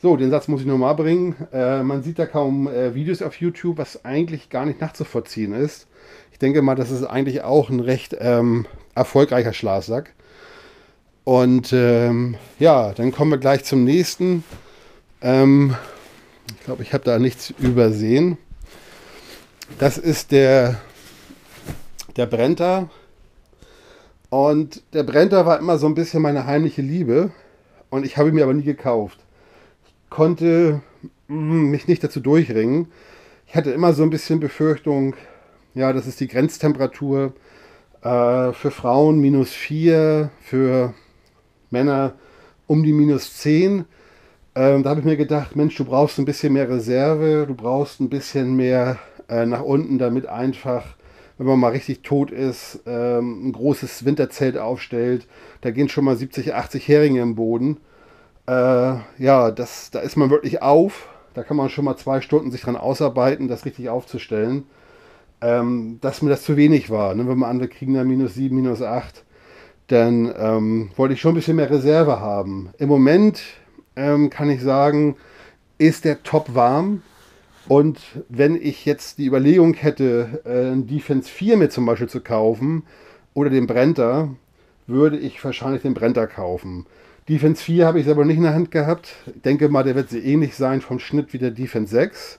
So, den Satz muss ich nochmal bringen. Man sieht da kaum Videos auf YouTube, was eigentlich gar nicht nachzuvollziehen ist. Ich denke mal, das ist eigentlich auch ein recht erfolgreicher Schlafsack. Und ja, dann kommen wir gleich zum nächsten. Ähm, Ich glaube, ich habe da nichts übersehen. Das ist der Brenta. Und der Brenta war immer so ein bisschen meine heimliche Liebe. Und ich habe ihn mir aber nie gekauft. Konnte mich nicht dazu durchringen. Ich hatte immer so ein bisschen Befürchtung, ja, das ist die Grenztemperatur. Für Frauen -4, für Männer um die -10. Da habe ich mir gedacht, Mensch, du brauchst ein bisschen mehr Reserve, du brauchst ein bisschen mehr nach unten, damit einfach, wenn man mal richtig tot ist, ein großes Winterzelt aufstellt. Da gehen schon mal 70, 80 Heringe im Boden. Ja, da ist man wirklich auf. Da kann man schon mal 2 Stunden sich dran ausarbeiten, das richtig aufzustellen. Dass mir das zu wenig war. Ne? Wenn man andere kriegen dann -7, -8, dann wollte ich schon ein bisschen mehr Reserve haben. Im Moment kann ich sagen, ist der top warm. Und wenn ich jetzt die Überlegung hätte, einen Defense 4 mir zum Beispiel zu kaufen oder den Brenta, würde ich wahrscheinlich den Brenta kaufen. Defense 4 habe ich selber nicht in der Hand gehabt. Ich denke mal, der wird so ähnlich sein vom Schnitt wie der Defense 6.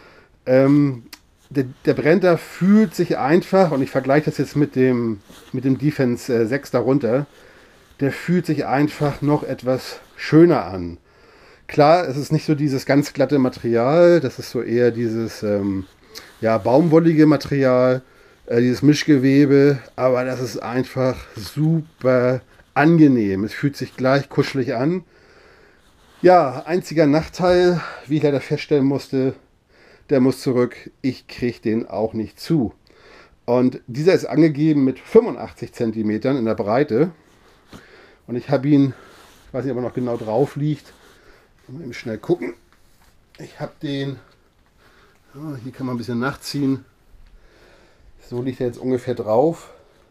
Der Brenta fühlt sich einfach, und ich vergleiche das jetzt mit dem Defense 6 darunter, der fühlt sich einfach noch etwas schöner an. Klar, es ist nicht so dieses ganz glatte Material, das ist so eher dieses ja, baumwollige Material, dieses Mischgewebe, aber das ist einfach super angenehm. Es fühlt sich gleich kuschelig an. Ja, einziger Nachteil, wie ich leider feststellen musste, der muss zurück. Ich kriege den auch nicht zu. Und dieser ist angegeben mit 85 Zentimetern in der Breite. Und ich habe ihn, ich weiß nicht, ob er noch genau drauf liegt. Mal eben schnell gucken. Ich habe den, oh, hier kann man ein bisschen nachziehen. So liegt er jetzt ungefähr drauf.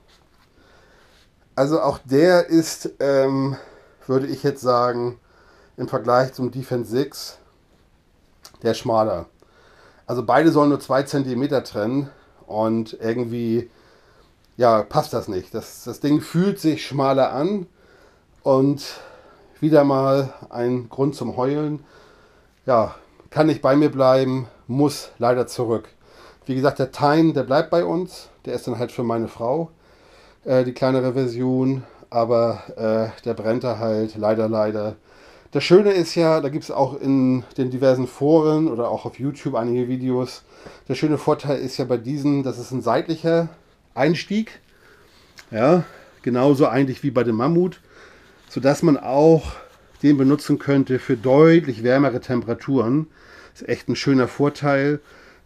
Also auch der ist, würde ich jetzt sagen, im Vergleich zum Defense 6, der schmaler. Also beide sollen nur 2 Zentimeter trennen und irgendwie, ja, passt das nicht. Das Ding fühlt sich schmaler an und wieder mal ein Grund zum Heulen. Ja, kann nicht bei mir bleiben, muss leider zurück. Wie gesagt, der Tyne, der bleibt bei uns. Der ist dann halt für meine Frau, die kleinere Version. Aber der Brenta halt, leider, leider. Das Schöne ist ja, da gibt es auch in den diversen Foren oder auch auf YouTube einige Videos. Der schöne Vorteil ist ja bei diesen, das ist ein seitlicher Einstieg. Ja, genauso eigentlich wie bei dem Mammut, sodass man auch den benutzen könnte für deutlich wärmere Temperaturen. Ist echt ein schöner Vorteil.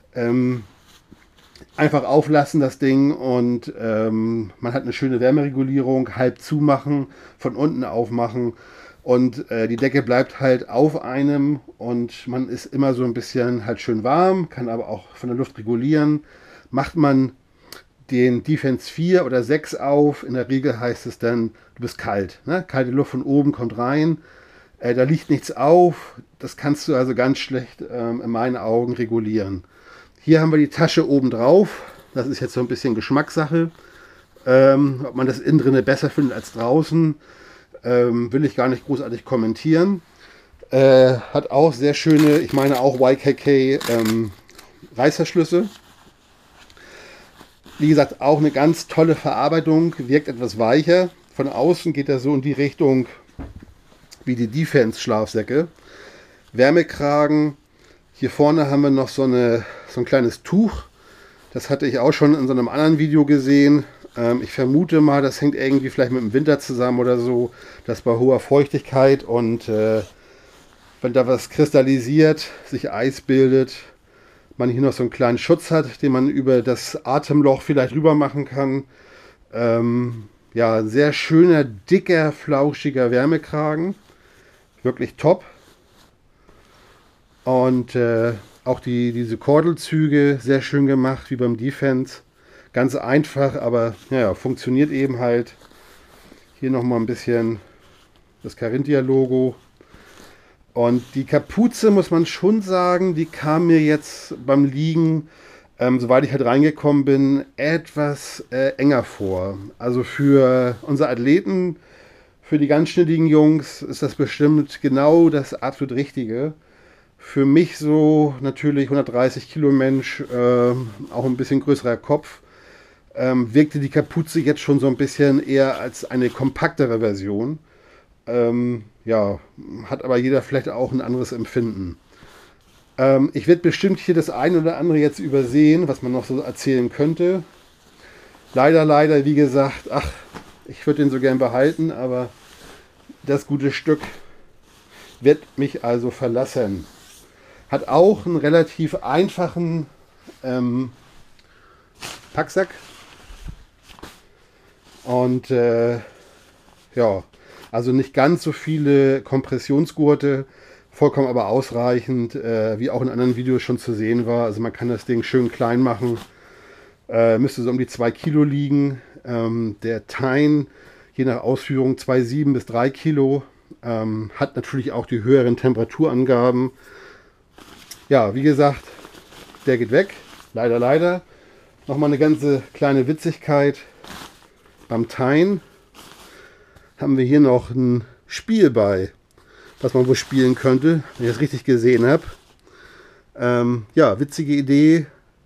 Einfach auflassen das Ding und man hat eine schöne Wärmeregulierung, halb zumachen, von unten aufmachen und die Decke bleibt halt auf einem und man ist immer so ein bisschen halt schön warm, kann aber auch von der Luft regulieren. Macht man den Defense 4 oder 6 auf, in der Regel heißt es dann, du bist kalt. Ne? Kalte Luft von oben kommt rein, da liegt nichts auf, das kannst du also ganz schlecht in meinen Augen regulieren. Hier haben wir die Tasche oben drauf. Das ist jetzt so ein bisschen Geschmackssache. Ob man das innen drinne besser findet als draußen, will ich gar nicht großartig kommentieren. Hat auch sehr schöne, ich meine auch YKK Reißverschlüsse. Wie gesagt, auch eine ganz tolle Verarbeitung, wirkt etwas weicher. Von außen geht er so in die Richtung wie die Defense Schlafsäcke. Wärmekragen. Hier vorne haben wir noch so ein kleines Tuch. Das hatte ich auch schon in so einem anderen Video gesehen. Ich vermute mal, das hängt irgendwie vielleicht mit dem Winter zusammen oder so, dass bei hoher Feuchtigkeit und wenn da was kristallisiert, sich Eis bildet, man hier noch so einen kleinen Schutz hat, den man über das Atemloch vielleicht rüber machen kann. Ja, sehr schöner, dicker, flauschiger Wärmekragen. Wirklich top. Und auch diese Kordelzüge sehr schön gemacht, wie beim Defense. Ganz einfach, aber ja, funktioniert eben halt. Hier nochmal ein bisschen das Carinthia-Logo. Und die Kapuze, muss man schon sagen, die kam mir jetzt beim Liegen, soweit ich halt reingekommen bin, etwas enger vor. Also für unsere Athleten, für die ganz schnittigen Jungs ist das bestimmt genau das absolut Richtige. Für mich so natürlich 130 Kilo Mensch, auch ein bisschen größerer Kopf, wirkte die Kapuze jetzt schon so ein bisschen eher als eine kompaktere Version. Ja, hat aber jeder vielleicht auch ein anderes Empfinden. Ich werde bestimmt hier das eine oder andere jetzt übersehen, was man noch so erzählen könnte. Leider, wie gesagt, ach, ich würde den so gern behalten, aber das gute Stück wird mich also verlassen. Hat auch einen relativ einfachen Packsack. Und ja, also nicht ganz so viele Kompressionsgurte, vollkommen aber ausreichend, wie auch in anderen Videos schon zu sehen war. Also man kann das Ding schön klein machen, müsste so um die 2 Kilo liegen. Der Tyne, je nach Ausführung 2,7 bis 3 Kilo, hat natürlich auch die höheren Temperaturangaben. Ja, wie gesagt, der geht weg, leider. Nochmal eine ganze kleine Witzigkeit. Beim Tyne haben wir hier noch ein Spiel bei, was man wohl spielen könnte, wenn ich das richtig gesehen habe. Ja, witzige Idee.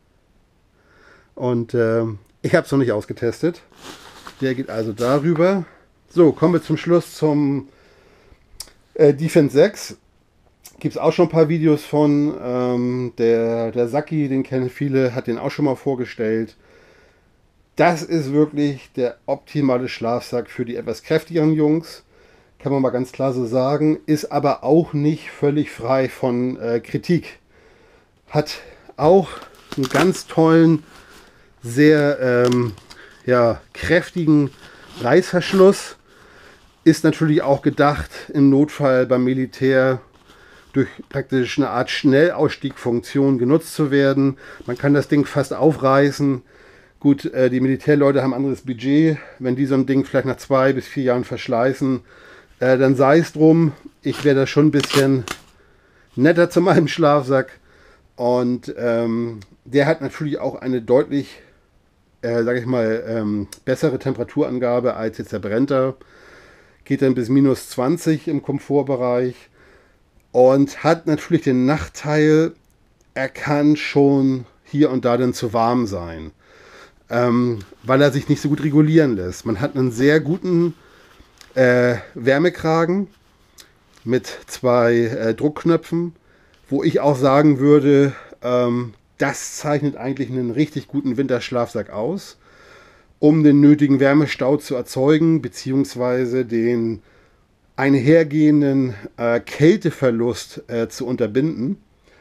Und ich habe es noch nicht ausgetestet. Der geht also darüber. So, kommen wir zum Schluss zum Defense 6. Gibt es auch schon ein paar Videos von. Der Saki, den kennen viele, hat den auch schon mal vorgestellt. Das ist wirklich der optimale Schlafsack für die etwas kräftigeren Jungs. Kann man mal ganz klar so sagen. Ist aber auch nicht völlig frei von Kritik. Hat auch einen ganz tollen, sehr ja, kräftigen Reißverschluss. Ist natürlich auch gedacht im Notfall beim Militär durch praktisch eine Art Schnellausstiegfunktion genutzt zu werden. Man kann das Ding fast aufreißen. Gut, die Militärleute haben ein anderes Budget. Wenn die so ein Ding vielleicht nach 2 bis 4 Jahren verschleißen, dann sei es drum. Ich wäre da schon ein bisschen netter zu meinem Schlafsack. Und der hat natürlich auch eine deutlich, sage ich mal, bessere Temperaturangabe als jetzt der Brenta. Geht dann bis minus 20 im Komfortbereich. Und hat natürlich den Nachteil, er kann schon hier und da dann zu warm sein. Weil er sich nicht so gut regulieren lässt. Man hat einen sehr guten Wärmekragen mit 2 Druckknöpfen, wo ich auch sagen würde, das zeichnet eigentlich einen richtig guten Winterschlafsack aus, um den nötigen Wärmestau zu erzeugen, beziehungsweise den einhergehenden Kälteverlust zu unterbinden,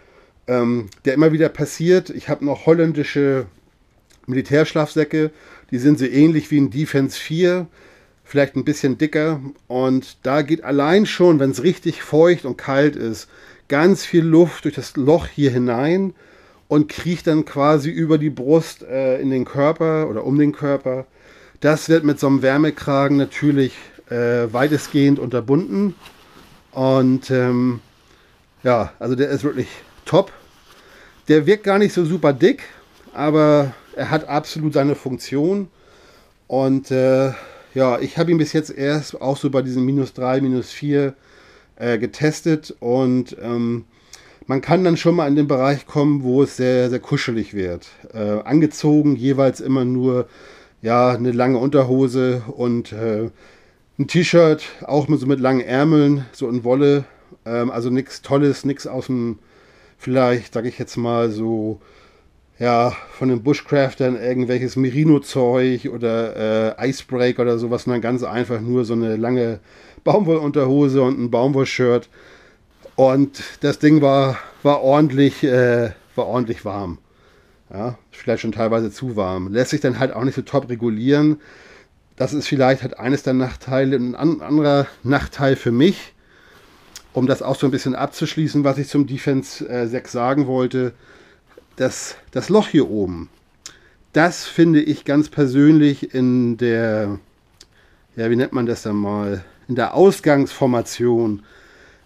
der immer wieder passiert. Ich habe noch holländische Militärschlafsäcke, die sind so ähnlich wie ein Defense 4, vielleicht ein bisschen dicker, und da geht allein schon, wenn es richtig feucht und kalt ist, ganz viel Luft durch das Loch hier hinein und kriecht dann quasi über die Brust in den Körper oder um den Körper. Das wird mit so einem Wärmekragen natürlich weitestgehend unterbunden, und ja, also der ist wirklich top. Der wirkt gar nicht so super dick, aber er hat absolut seine Funktion. Und ja, ich habe ihn bis jetzt erst auch so bei diesen minus 3, minus 4 getestet. Und man kann dann schon mal in den Bereich kommen, wo es sehr, sehr kuschelig wird. Angezogen jeweils immer nur ja, eine lange Unterhose und ein T-Shirt, auch so mit langen Ärmeln, so in Wolle. Also nichts Tolles, nichts aus dem, vielleicht, sage ich jetzt mal so, ja, von den Bushcraftern irgendwelches Merino-Zeug oder Icebreaker oder sowas, sondern ganz einfach nur so eine lange Baumwollunterhose und ein Baumwollshirt. Und das Ding war ordentlich warm. Ja, vielleicht schon teilweise zu warm. Lässt sich dann halt auch nicht so top regulieren. Das ist vielleicht halt eines der Nachteile. Ein anderer Nachteil für mich, um das auch so ein bisschen abzuschließen, was ich zum Defense 6 sagen wollte, das Loch hier oben, das finde ich ganz persönlich in der, ja, wie nennt man das dann mal, in der Ausgangsformation,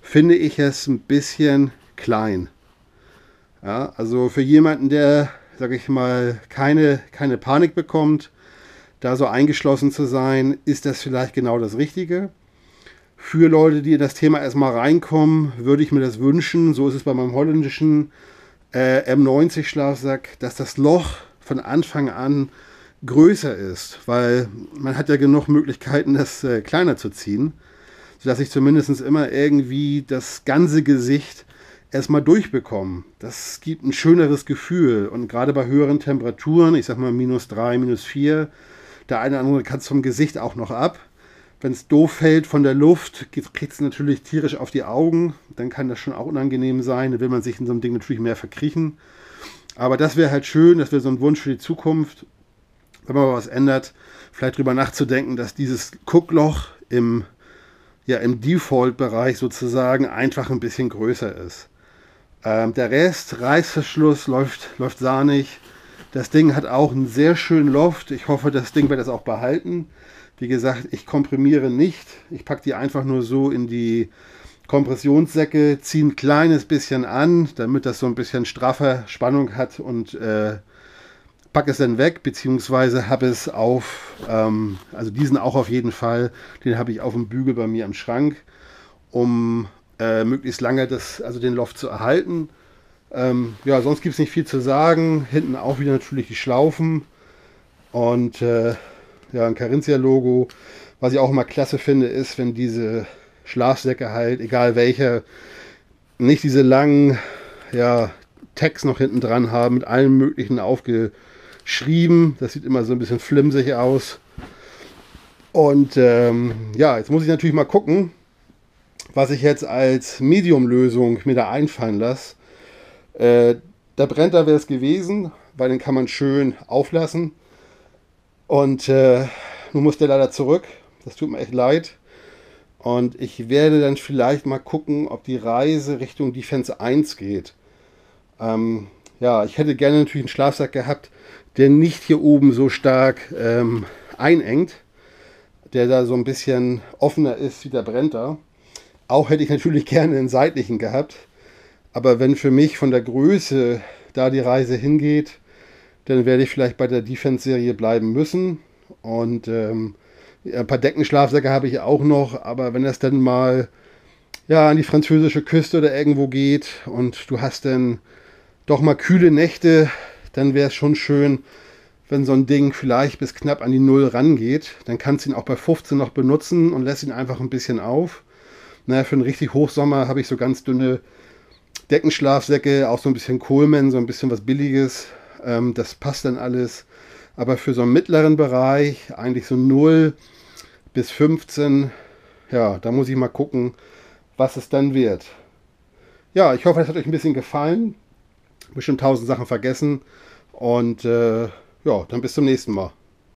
finde ich es ein bisschen klein. Ja, also für jemanden, der, sage ich mal, keine Panik bekommt, da so eingeschlossen zu sein, ist das vielleicht genau das Richtige. Für Leute, die in das Thema erstmal reinkommen, würde ich mir das wünschen, so ist es bei meinem holländischen M90 Schlafsack, dass das Loch von Anfang an größer ist, weil man hat ja genug Möglichkeiten, das kleiner zu ziehen, sodass ich zumindest immer irgendwie das ganze Gesicht erstmal durchbekomme. Das gibt ein schöneres Gefühl und gerade bei höheren Temperaturen, ich sag mal -3, -4, der eine oder andere kann es vom Gesicht auch noch ab. Wenn es doof fällt von der Luft, kriegt es natürlich tierisch auf die Augen. Dann kann das schon auch unangenehm sein. Dann will man sich in so einem Ding natürlich mehr verkriechen. Aber das wäre halt schön, das wäre so ein Wunsch für die Zukunft, wenn man was ändert, vielleicht drüber nachzudenken, dass dieses Guckloch im Default-Bereich sozusagen einfach ein bisschen größer ist. Der Rest, Reißverschluss, läuft sahnig. Das Ding hat auch einen sehr schönen Loft. Ich hoffe, das Ding wird das auch behalten. Wie gesagt, ich komprimiere nicht. Ich packe die einfach nur so in die Kompressionssäcke, ziehe ein kleines bisschen an, damit das so ein bisschen straffer Spannung hat und packe es dann weg, beziehungsweise habe es also diesen auch auf jeden Fall, den habe ich auf dem Bügel bei mir im Schrank, um möglichst lange den Loft zu erhalten. Sonst gibt es nicht viel zu sagen. Hinten auch wieder natürlich die Schlaufen und ein Carinthia-Logo. Was ich auch immer klasse finde, ist, wenn diese Schlafsäcke halt, egal welcher, nicht diese langen Tags noch hinten dran haben, mit allem möglichen aufgeschrieben. Das sieht immer so ein bisschen flimsig aus. Und jetzt muss ich natürlich mal gucken, was ich jetzt als Medium-Lösung mir da einfallen lasse. Der Brenner wäre es gewesen, weil den kann man schön auflassen. Und nun muss der leider zurück. Das tut mir echt leid. Und ich werde dann vielleicht mal gucken, ob die Reise Richtung Defense 1 geht. Ich hätte gerne natürlich einen Schlafsack gehabt, der nicht hier oben so stark einengt. Der da so ein bisschen offener ist wie der Brenner. Auch hätte ich natürlich gerne einen seitlichen gehabt. Aber wenn für mich von der Größe da die Reise hingeht, dann werde ich vielleicht bei der Defense-Serie bleiben müssen. Und ein paar Deckenschlafsäcke habe ich auch noch. Aber wenn das dann mal an die französische Küste oder irgendwo geht und du hast dann doch mal kühle Nächte, dann wäre es schon schön, wenn so ein Ding vielleicht bis knapp an die 0 rangeht. Dann kannst du ihn auch bei 15 noch benutzen und lässt ihn einfach ein bisschen auf. Für einen richtig Hochsommer habe ich so ganz dünne Deckenschlafsäcke, auch so ein bisschen Coleman, so ein bisschen was Billiges. Das passt dann alles. Aber für so einen mittleren Bereich, eigentlich so 0 bis 15, da muss ich mal gucken, was es dann wird. Ja, ich hoffe, es hat euch ein bisschen gefallen. Bestimmt 1000 Sachen vergessen. Und dann bis zum nächsten Mal.